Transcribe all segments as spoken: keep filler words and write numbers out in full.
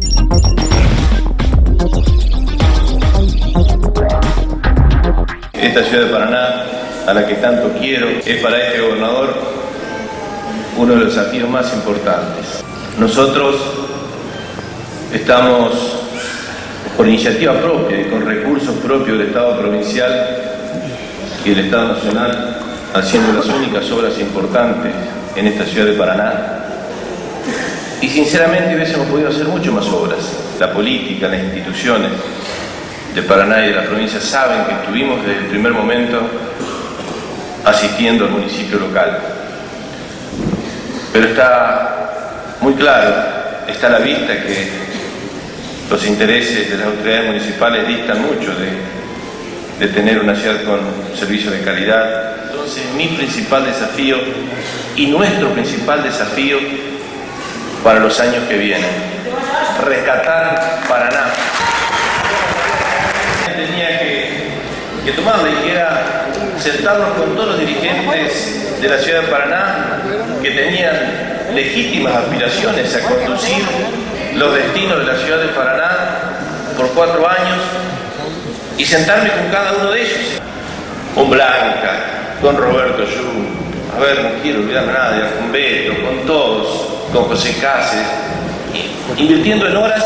Esta ciudad de Paraná, a la que tanto quiero, es para este gobernador uno de los desafíos más importantes. Nosotros estamos, por iniciativa propia y con recursos propios del Estado provincial y del Estado nacional, haciendo las únicas obras importantes en esta ciudad de Paraná. Y sinceramente hubiésemos podido hacer mucho más obras. La política, las instituciones de Paraná y de la provincia saben que estuvimos desde el primer momento asistiendo al municipio local. Pero está muy claro, está a la vista que los intereses de las autoridades municipales distan mucho de, de tener una ciudad con servicios de calidad. Entonces, mi principal desafío y nuestro principal desafío para los años que vienen, rescatar Paraná. Tenía que, que tomarla y que era sentarnos con todos los dirigentes de la ciudad de Paraná que tenían legítimas aspiraciones a conducir los destinos de la ciudad de Paraná por cuatro años y sentarme con cada uno de ellos. Con Blanca, con Roberto Yu, a ver, no quiero olvidarme a nadie, con Beto, con todos, con José Cáceres, invirtiendo en horas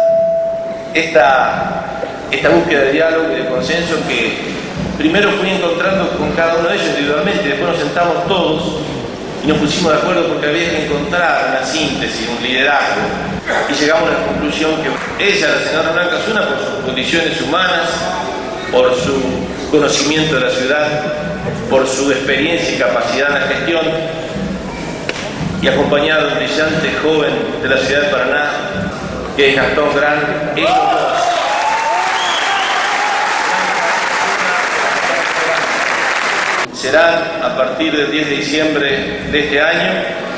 esta, esta búsqueda de diálogo y de consenso que primero fui encontrando con cada uno de ellos individualmente, después nos sentamos todos y nos pusimos de acuerdo porque había que encontrar una síntesis, un liderazgo, y llegamos a la conclusión que ella, la señora Blanca Zuna, por sus condiciones humanas, por su conocimiento de la ciudad, por su experiencia y capacidad en la gestión, y acompañado de un brillante joven de la ciudad de Paraná, que es Gastón Gran, ellos dos serán, a partir del diez de diciembre de este año,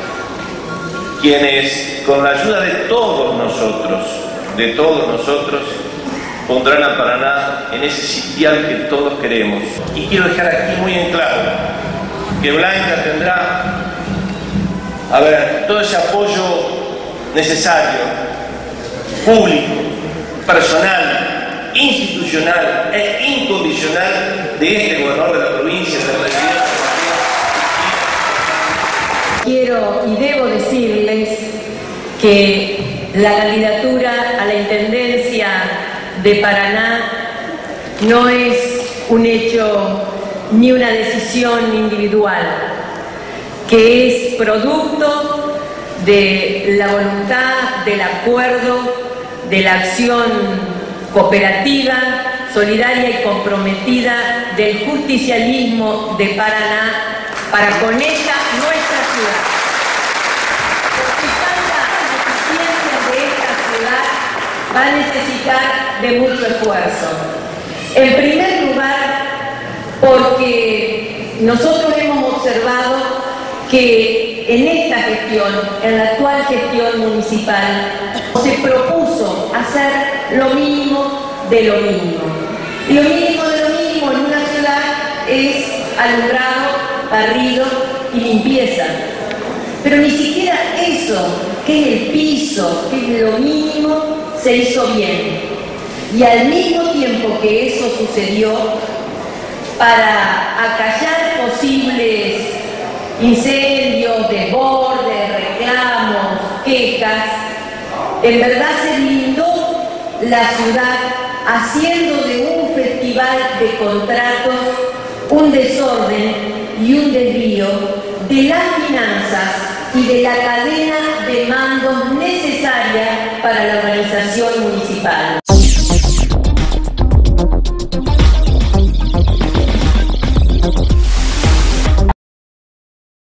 quienes, con la ayuda de todos nosotros, de todos nosotros, pondrán a Paraná en ese sitial que todos queremos. Y quiero dejar aquí muy en claro que Blanca tendrá, a ver, todo ese apoyo necesario, público, personal, institucional e incondicional de este gobernador de la provincia, del presidente. Quiero y debo decirles que la candidatura a la intendencia de Paraná no es un hecho ni una decisión individual, que es producto de la voluntad, del acuerdo, de la acción cooperativa, solidaria y comprometida del justicialismo de Paraná para con ella nuestra ciudad. Porque tanta deficiencia de esta ciudad va a necesitar de mucho esfuerzo. En primer lugar, porque nosotros hemos observado que en esta gestión, en la actual gestión municipal, se propuso hacer lo mínimo de lo mínimo. Y lo mínimo de lo mínimo en una ciudad es alumbrado, barrido y limpieza. Pero ni siquiera eso, que es el piso, que es lo mínimo, se hizo bien. Y al mismo tiempo que eso sucedió, para acallar posibles incendios, desbordes, reclamos, quejas, en verdad se blindó la ciudad haciendo de un festival de contratos un desorden y un desvío de las finanzas y de la cadena de mandos necesaria para la organización municipal.